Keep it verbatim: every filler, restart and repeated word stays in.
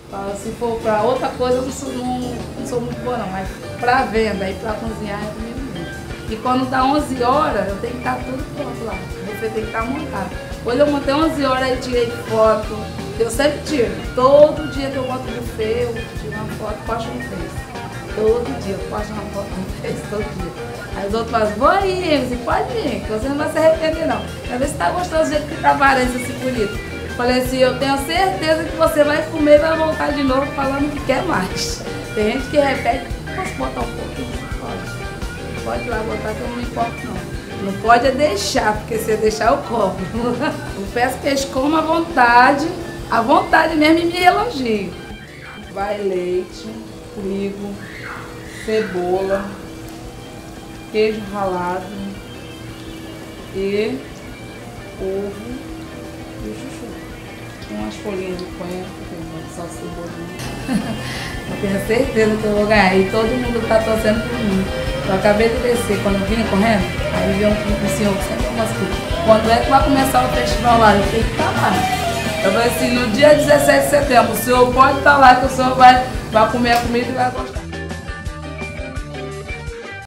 Se for para outra coisa, eu não sou, não, não sou muito boa não, mas para venda e para cozinhar é comigo mesmo. E quando dá onze horas, eu tenho que estar tudo pronto lá, você tem que estar montado. Hoje eu montei onze horas e tirei foto, eu sempre tiro. Todo dia que eu boto no buffet, eu tiro uma foto, posto no Face. Todo dia, eu posto uma foto no Face, todo dia. Aí os outros falam, vou aí, você pode vir, que você não vai se arrepender não. Quer ver se tá gostoso do jeito que tá aparece esse bonito. Falei assim, eu tenho certeza que você vai comer e vai voltar de novo falando que quer mais. Tem gente que repete, posso botar um pouquinho? Pode. Pode ir lá botar que eu não me importo não. Não pode é deixar, porque se eu deixar eu cobro. Eu peço que eles comam à vontade, à vontade mesmo e me elogiem. Vai leite, trigo, cebola, queijo ralado e ovo e chuchu. Umas folhinhas de coentro, só cebolinha. Eu tenho certeza que eu vou ganhar e todo mundo está torcendo por mim. Eu acabei de descer, quando eu vim correndo, aí veio um, um senhor que sempre mostrou. Quando é que vai começar o festival lá? Eu tenho que estar lá. Eu falei assim, no dia dezessete de setembro, o senhor pode estar lá, que o senhor vai, vai comer a comida e vai gostar.